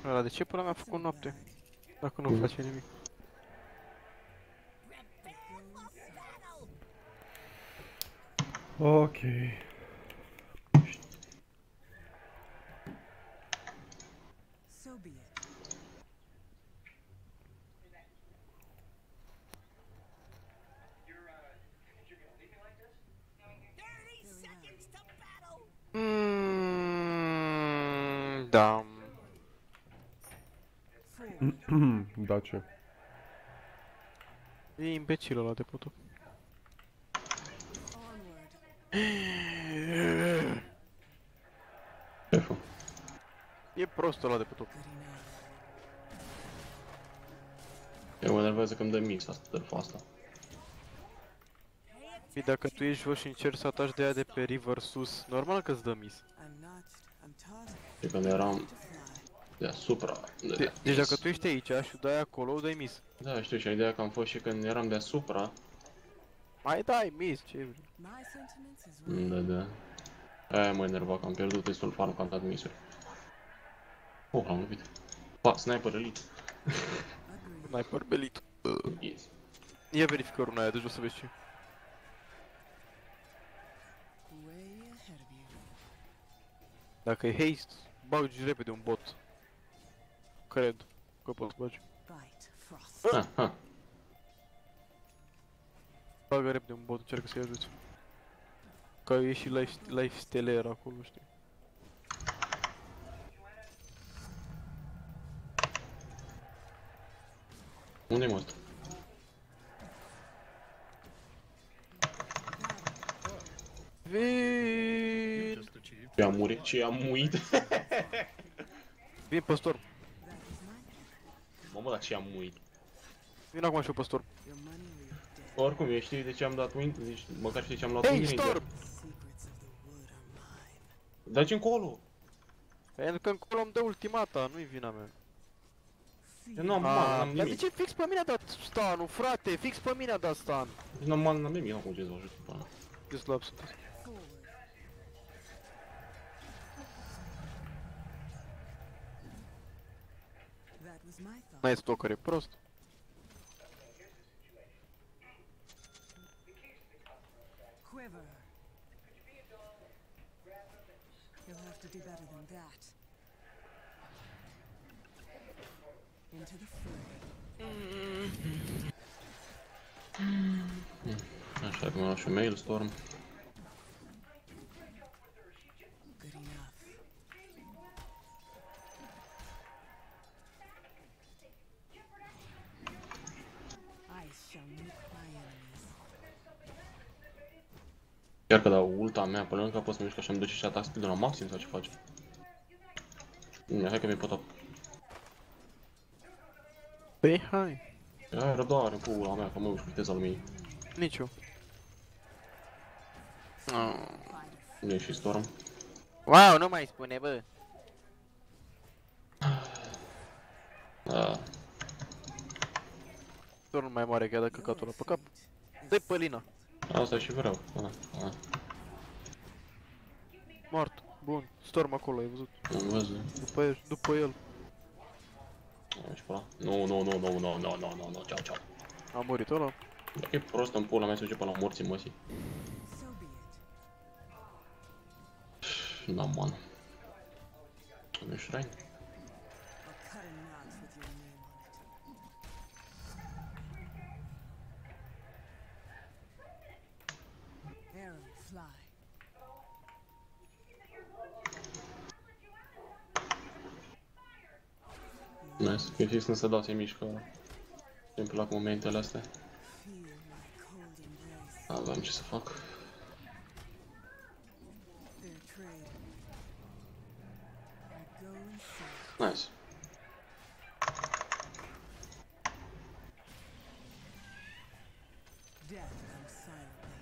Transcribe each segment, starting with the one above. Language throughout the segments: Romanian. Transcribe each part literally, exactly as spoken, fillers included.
Ăla de ce până mi-a făcut noapte? Dacă nu face nimic. Ok. So be it. Mm, da. Da, ce? E imbecil ăla de putu. Șeful. E prost ăla de putu. Eu mă enervează că îmi dă mix asta, tărfa asta. Păi dacă tu ești jos și încerci să ataci de aia de pe river sus, normal că îți dă miss. Și când eram deasupra, de, De deci dacă tu ești aici și dai acolo, dai miss. Da, știu, și ideea că am fost și când eram deasupra. Mai dai miss, ce vrei. Da, da. Aia mă enerva că am pierdut destul farm că am dat miss-uri. Oh, l-am lovit. Pa, sniper elite. Sniper belit. Yes. Ia verifică runa aia de jos să vezi ce. Dacă e haste, bagi repede un bot. Cred că poți bagi. Ha, ha. Bagă repede un bot, încearcă să-i ajuți. Că e și life, life stealer acolo, știi. Unde-i mă ăsta? Vin! Ce am murit, ce am murit? Vin pe storm. Mamă, dar ce am murit? Vin acum și eu pe storm. Oricum, eu știi de ce am dat win, deci măcar știi de ce am luat Hei, win storm! Daci încolo! Pentru că încolo îmi dă ultimata, nu-i vina mea. Eu nu am man, n-am Dar de nimic. ce fix pe mine a dat stun-ul, frate? Fix pe mine a dat stun. Deci n-am man, n-am nimic, n-am cum ce să vă ajut. Bă. Ce slab sunteți. N-ai stalker, e prost. Quiver. You'll have to do better than that. Into the fray. Așa, că mi-am luat și un mail storm. Good enough. I shall meet my enemies. Chiar că dau ulta mea până încă pot să mișcă și am duce și atac speed la maxim sau ce face? Hai că mi-e pot. Păi, hai. Ai răbdare, pula mea, că mă uși cu viteza lumii. Nici eu. Oh. Nu e și storm. Wow, nu mai spune, bă. Da. Storm nu mai mare chiar de căcatul ăla pe cap. Dă-i pe Lina. Asta și vreau. Da, da. Mort. Bun. Storm acolo, ai văzut. Am văzut. După el, după el. Aici pe ăla. Nu, nu, nu, nu, nu, nu, nu, nu, nu, ceau, ceau. A murit ăla. Dacă e prost în pula mea, se duce până la morții măsii. So be it. Da, man. Am e shrine. I'll cut a knot with your name on it. Arrow fly. Nice. E fix când se dau, se mișcă. Îmi plac momentele astea. Feel my cold embrace. Aveam ce să fac. Fair trade. I go and see. Nice. Death comes silently.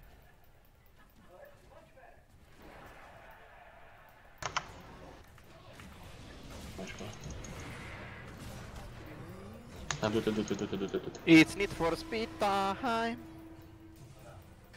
Nice, bă. Da, du-te, du-te, du-te, du-te, du-te. It's Need for Speed time.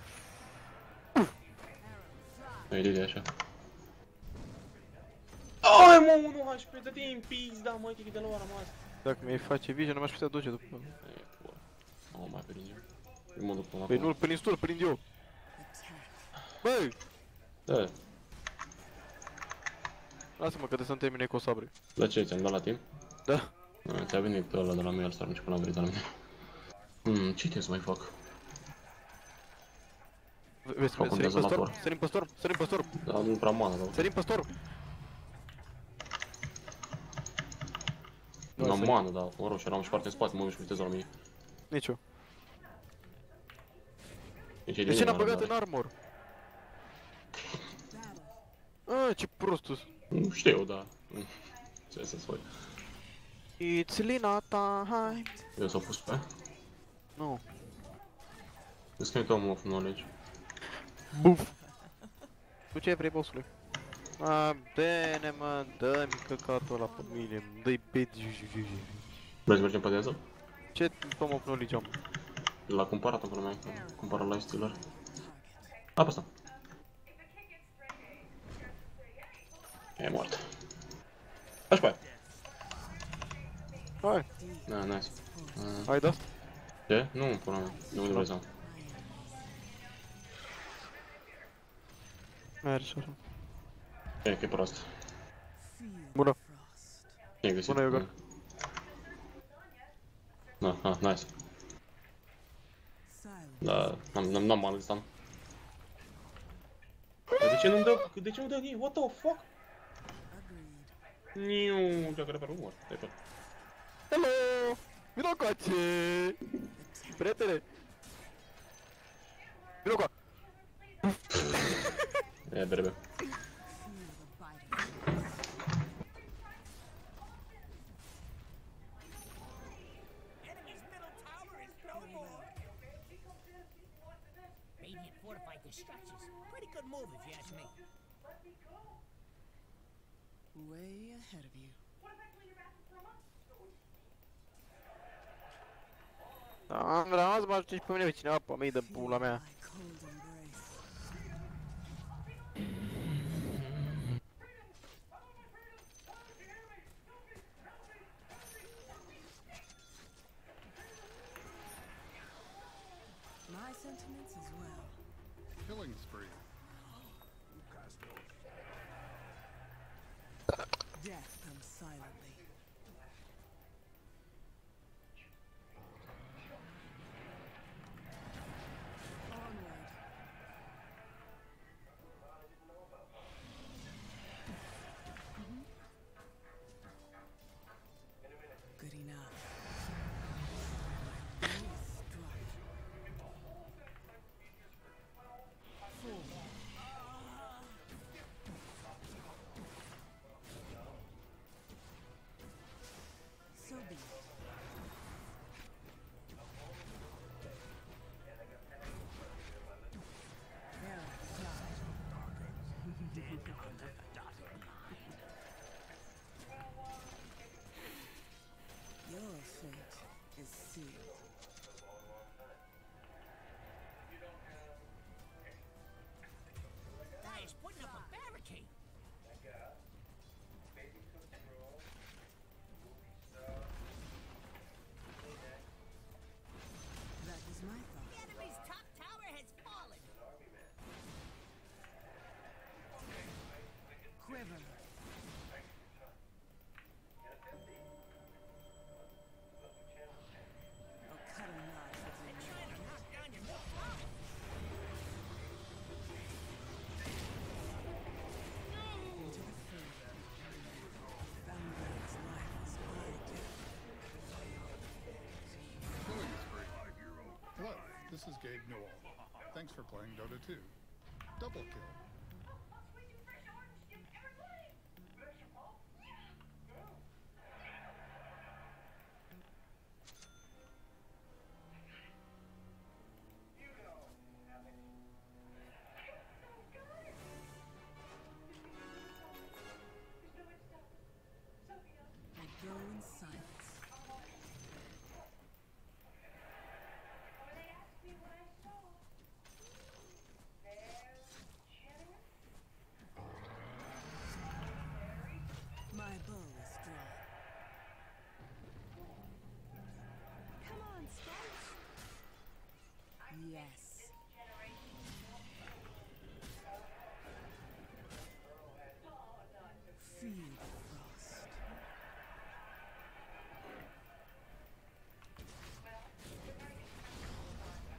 Nu e de așa. Ai mă, unu H P, dă-te în pizda, mă, că de la o rămas. Dacă mi-ai face vision, nu m-aș putea duce după. E, pula. Nu mă mai prind eu. Eu mă duc până Păi acolo. nu-l prind tu, îl prind eu. Băi! Da, Lasă-mă că de să-mi termine cu o sabre. la ce, ți-am dat la timp? Da. A, ți-a venit ăla de la mine, al star, nici până a venit la mine. Hmm, ce trebuie să mai fac? Vezi, Fac un sărim pe storm, dezolator. sărim pe storm, sărim pe storm, Da, nu prea mana, dar... sărim pe storm. Nu am mana, dar, mă rog, și eram și foarte în spate, mă uit și viteză la mine. Nici eu. Deci e De ce n-am mine, băgat dar- în armor? Ah, ce prostus. Nu știu, da. Mm. Ce să-ți faci? It's Lina time. Eu s-au pus pe? Nu. Îți că am of knowledge. Buf. Tu ce vrei, bossule? A, dă-ne, mă, dă-mi căcatul ăla pe mine, dă-i beti. Vrei să mergem pe dează? Ce tom of knowledge am? L-a cumpărat în mea, cumpără la Stealer. A, pe asta. E mort. Faci pe aia. Hai, Da, nice. Uh, hai de-asta. ce? Nu, până mea. De unde vrei să am? Mergi așa. E, că e prost. Bună. Ce ai găsit? Bună, Yoga. Da, ah, nice. Da, n-am, n-am, n-am mana de stun. Dar de ce nu-mi dă, de ce nu-mi dă nii? What the fuck? Niu, ce-a care pe rumor. Stai pe. Hello! Vino coace! Prietene! Vino coa! E, berebe. Radiant fortified their structures. Pretty good move if you ask me. Way ahead of you. Am rămas să mă ajute și pe mine pe cineva pe mei de pula mea. My cold embrace. My sentiments as well. Killing spree. Death comes silently. Onward. Good enough. Struck. Full. So be it. There Your fate is sealed. Guys, putting up a barricade. That was my The thought. enemy's top tower has fallen. Quiver. I'll cut a knot with your Trying to knock down your new tower. into the further. Foundry's life is my gift. Killing spree. Hello, this is Gabe Newell. Thanks for playing Dota two. Double kill. I go in silence.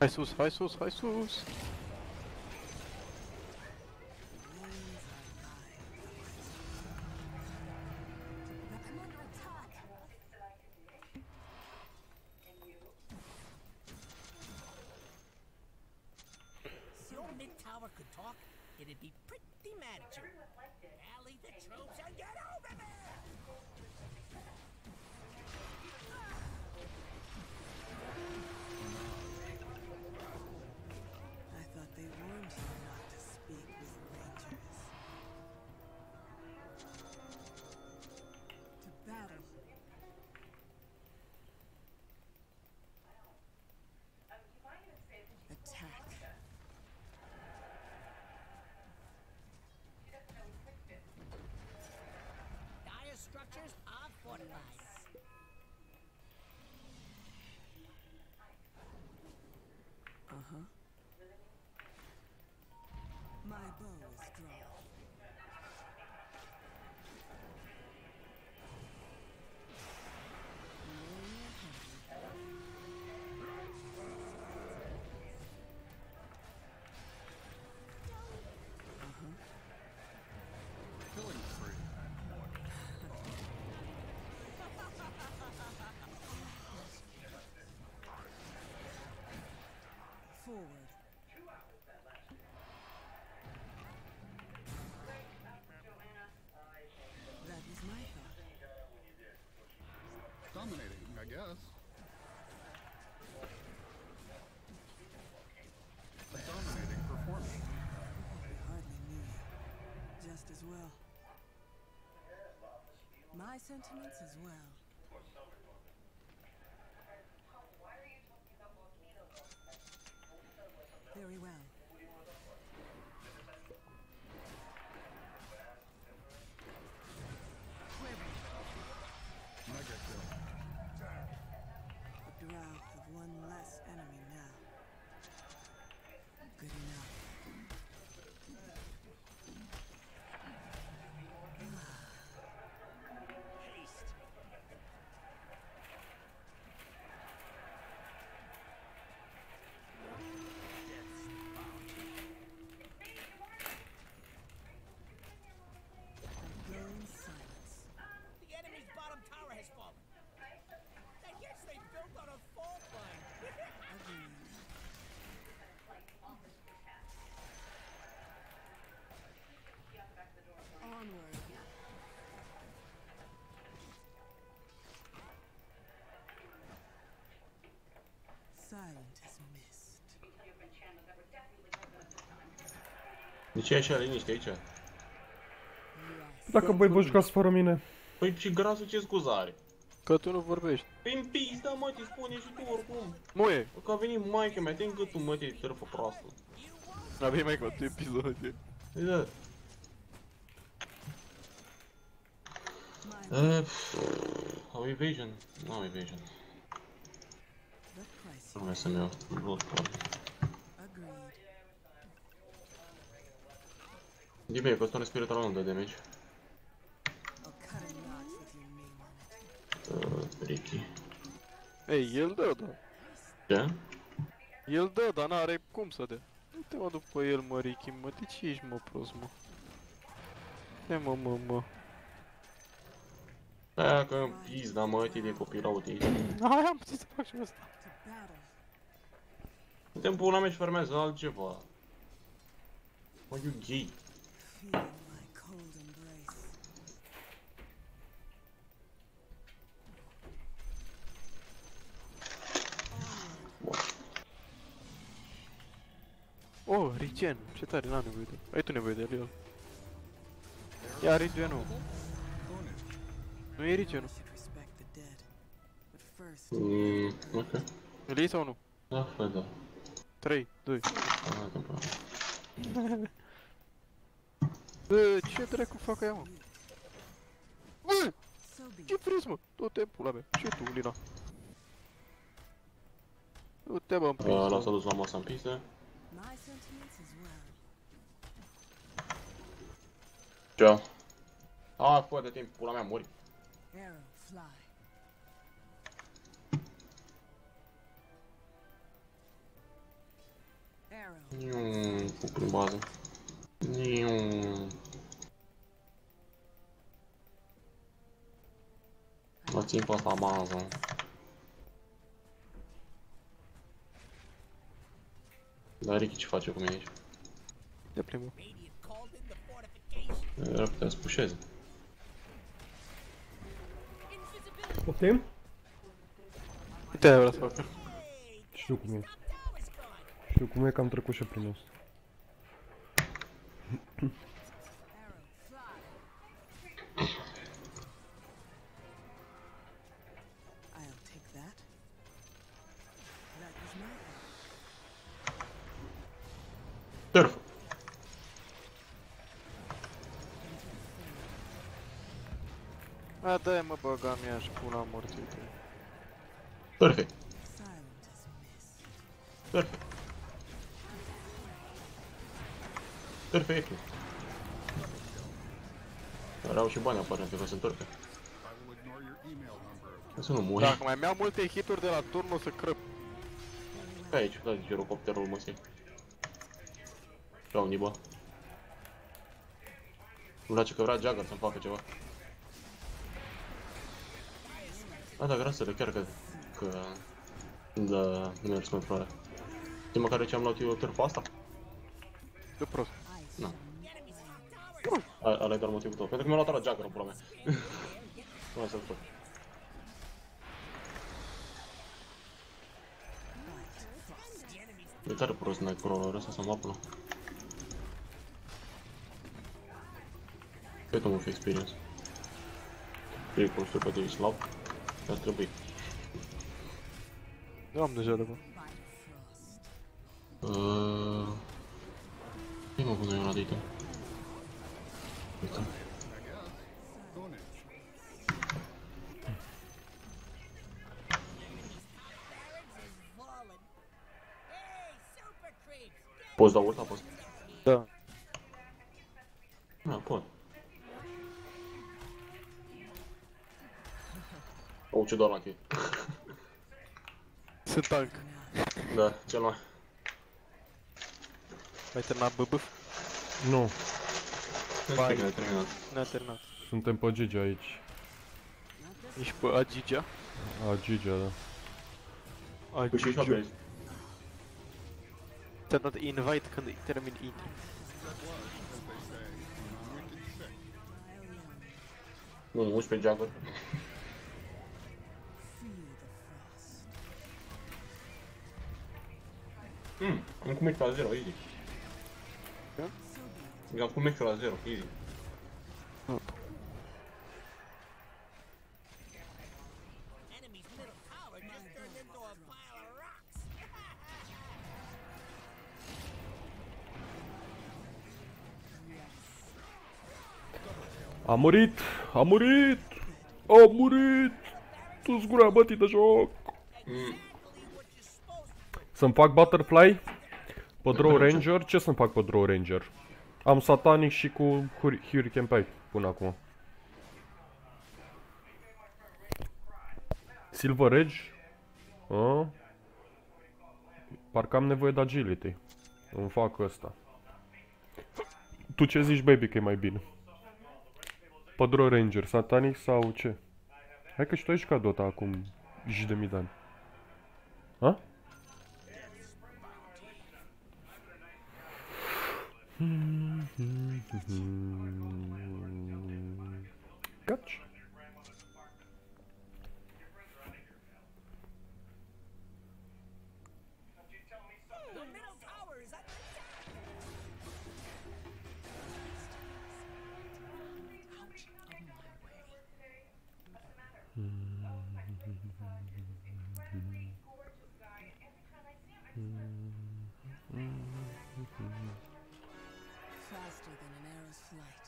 Hai sus, hai sus, hai sus! If your mid tower could talk, it'd be pretty mad at you. Rally the troops and get over there! I thought they warned you not to speak with rangers. To battle. Attack. Dire structures are fortified. Uh-huh. My bow is drawn. Killing spree. Forward. That was my thought. Dominating, I guess. A dominating performance. We hardly knew you. Just as well. My sentiments as well. Very well. Mega kill. The Drow have one less enemy now. Good enough. Go in silence. The enemy's bottom tower has fallen. I guess they built on a fault line. Agreed. Onward. Silent as mist. De ce e așa liniște aici? Yes. Dacă voi vă jucați fără mine. Păi și grasul ce scuză are? Că tu nu vorbești. Păi în pizda, mă, te spune și tu oricum. Muie! Că a venit maică mea, te încât tu, mă, te târfă proastă. A venit mai cu tu episodie. Păi da. My Uh, Au evasion? Nu au evasion. the price. Nu mai să-mi iau blood card. Agreed. Din bine, că Stone Spirit nu dă damage. I'll cut a knot with your name on it. Uh, Ricky. Ei, el dă, da. Ce? El dă, dar n-are cum să dea. Nu te mă după el, mă, Ricky, mă, de ce ești, mă, prost, mă? E, mă, mă, mă. Aia că în pizda, mă, te de copyright aici. Hai, am putut să fac și asta. To battle. Suntem pula mea și farmează altceva. Mă, you gay. Feel my cold embrace. Oh, Regen, ce tare, n-am nevoie de el. Ai tu nevoie de el, el. Ia Regenul. Nu e Regenul. Should respect the dead. But first, Mm, ok. Îl iei sau nu? Da, fă, da. trei, doi. Hai, tempo. Bă, ce dracu fac aia, mă? Bă, so be ce it. vreți, mă? Du-te, pula mea. Și tu, Lina. Du-te, bă, în Ăla s-a pizda. dus la masă în pistă. My sentiments as well. Ciao. Ah, fă de timp, pula mea, mori. Arrow, fly. Niu, cu prin bază. Niu. Mă țin pe asta bază. Dar Ricky ce face cu mine aici? De primul. Radiant called in the fortification. Era putea să pușeze. Poftim? Uite aia vreau să fac. Știu cum e. Top tower's gone. Știu cum e că am trecut și prin asta. I'll take that. That was my Turf! A, dă-i mă, băga mea și pula morții, uite. Perfect! silent as mist. Perfect! Perfect! Dar au și bani aparent, că sunt torpe. I will ignore your email number. Să nu mori. Dacă mai mi-au multe hituri de la turn, o să crăp. Pe aici, da, girocopterul măsii. Dau niba. Nu place că vrea Jagger să-mi facă ceva. A, da, grasele, chiar că... că... Da, nu mi-a răspuns floarea. Știi măcar de ce am luat eu târfa asta? De prost. Nu. Ăla e doar motivul tău, pentru că mi-a luat la Jagger în pula mea. Nu mai să-l fac. E tare prost Nightcrawler ăsta să-mi apă. Cred că mă fi experience. trei construi pe de slab. Ar trebui. Eu am deja de bă. Aaaa... Ce mă pun eu la data? Uite. Fallen. Hey, super creeps. Get Poți da ult? A fost? Da. Da, pot. O, ce doar la chei. Sunt tank. Da, cel mai. Mai terminat B B F? Nu, Hai, ne-a terminat. Ne-a terminat. suntem pe Gigi aici. Ești pe Agigea? A, Gigi, da. Păi și ești la base. Te-am dat invite când termin intri. Nu, unsprezece Jagger. Hmm, am cum meci la zero, easy. Da? Am cum meci la zero, easy. enemy's middle tower just turned into a pile of rocks. A murit! A murit! A murit! Tu-ți gura bătii de joc! Să-mi fac Butterfly? Pe Draw Ranger? Ce să-mi fac pe Draw Ranger? Am Satanic și cu Hur- Hurricane Pipe până acum. Silver Edge? A? Parcă am nevoie de agility. Îmi fac ăsta. Tu ce zici, baby, că e mai bine? Pe Draw Ranger, Satanic sau ce? Hai că și tu ai jucat Dota acum zeci de mii de ani. Ha? Catch. The middle tower is under Faster than an arrow's flight.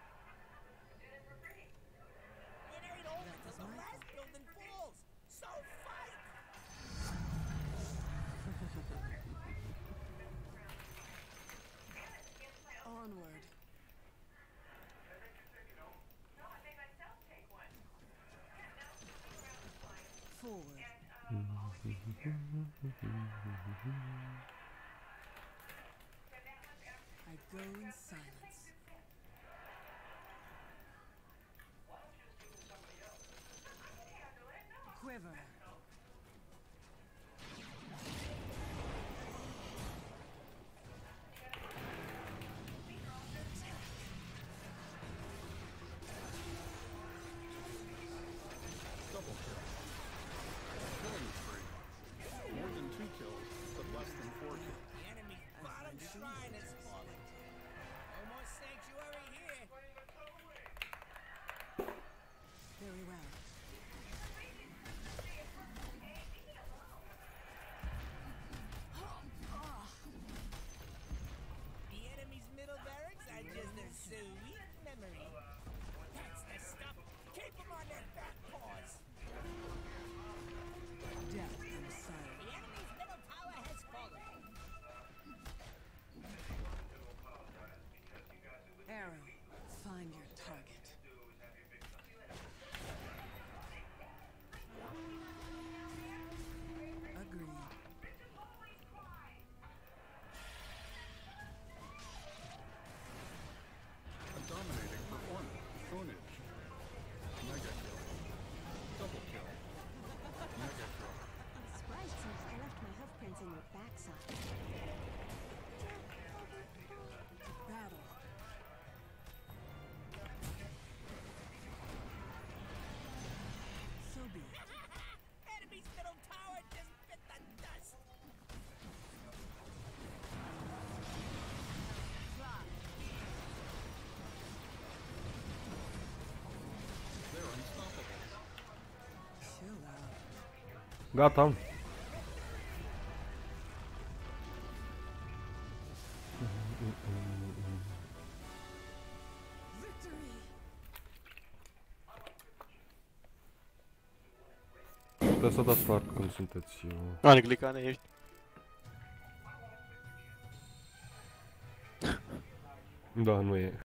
It ain't over till the last building falls. So fight! Onward. Forward. I go in silence. Quiver. Double kill. Killing spree. More than two kills, but less than four kills. The enemy's bottom shrine has fallen. No more sanctuary here. Very well. The enemy's middle barracks are just a sweet memory. That's the stuff. Keep them on their back paws. Death in silence. The enemy's middle tower has fallen. Arrow. Find your target. Agreed. A dominating performance. Ownage. Mega kill. Double kill. Mega kill. Surprised since I left my hoof prints in your backside. Battle. So be it. Enemy's middle tower just bit the dust. They're unstoppable. Chill out. Gata. Victory! Puteți să dați start când sunteți... uh, Anglicane ești. Da, nu e.